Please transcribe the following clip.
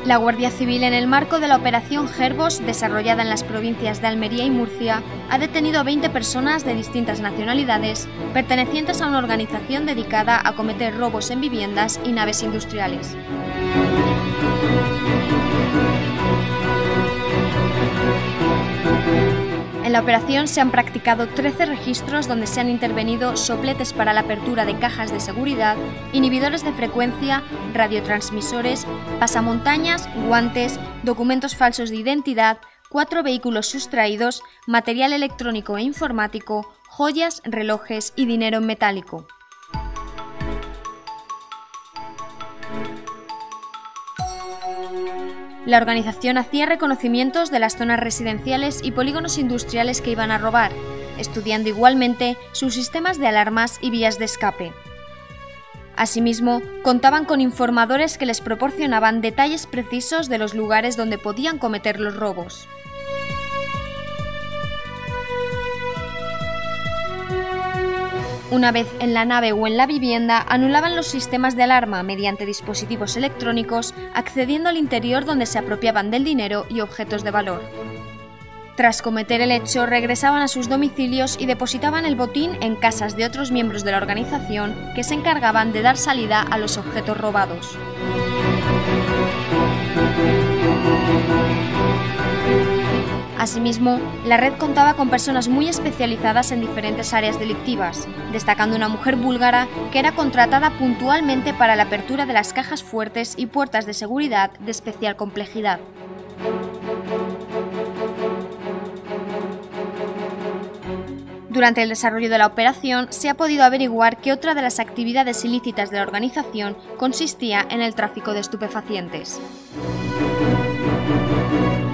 La Guardia Civil, en el marco de la Operación Gerbos, desarrollada en las provincias de Almería y Murcia, ha detenido a 20 personas de distintas nacionalidades pertenecientes a una organización dedicada a cometer robos en viviendas y naves industriales. En la operación se han practicado 13 registros donde se han intervenido sopletes para la apertura de cajas de seguridad, inhibidores de frecuencia, radiotransmisores, pasamontañas, guantes, documentos falsos de identidad, 4 vehículos sustraídos, material electrónico e informático, joyas, relojes y dinero en metálico. La organización hacía reconocimientos de las zonas residenciales y polígonos industriales que iban a robar, estudiando igualmente sus sistemas de alarmas y vías de escape. Asimismo, contaban con informadores que les proporcionaban detalles precisos de los lugares donde podían cometer los robos. Una vez en la nave o en la vivienda, anulaban los sistemas de alarma mediante dispositivos electrónicos, accediendo al interior donde se apropiaban del dinero y objetos de valor. Tras cometer el hecho, regresaban a sus domicilios y depositaban el botín en casas de otros miembros de la organización que se encargaban de dar salida a los objetos robados. Asimismo, la red contaba con personas muy especializadas en diferentes áreas delictivas, destacando una mujer búlgara que era contratada puntualmente para la apertura de las cajas fuertes y puertas de seguridad de especial complejidad. Durante el desarrollo de la operación se ha podido averiguar que otra de las actividades ilícitas de la organización consistía en el tráfico de estupefacientes.